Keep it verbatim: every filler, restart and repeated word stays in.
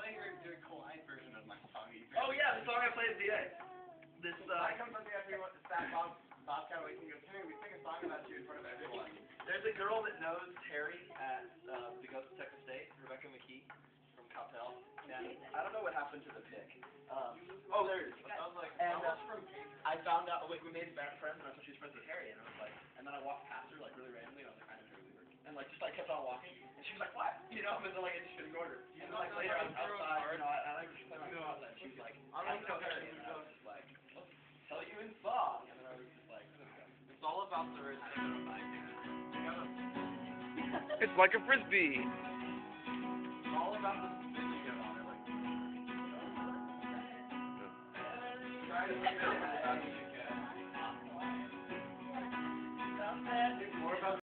thought you were doing a quiet version of my song. Oh yeah, the song I played today. This uh. I come something after you went to Fat Bob, Bobcat Waking and goes, Henry, we sing a song about you in front of everyone. There's a girl that knows Terry at uh, the Ghost of Texas State, Rebecca McKee from Coppell. And I don't know what happened to the pic. Um, oh, there it is. I was like, And that was uh, from Paper. I found out, we, we made bad friends, and I thought she was friends with Harry, and I was like, and then I walked past her, like, really randomly, and I was like, I know Harry Weaver. And, like, just, like, kept on walking, and she was like, what? You know, and then, like, I just ignored her. And then, like, later, I was outside, you know, I, I like, just played my cards, and she was like, I don't know Harry, and I was just like, I'll tell you in song, and then I was just like, It's all about the rhythm of finding it. You know? It's like a frisbee. It's all about the spin you get on it. Like, try to spin it as fast as you can. It's more about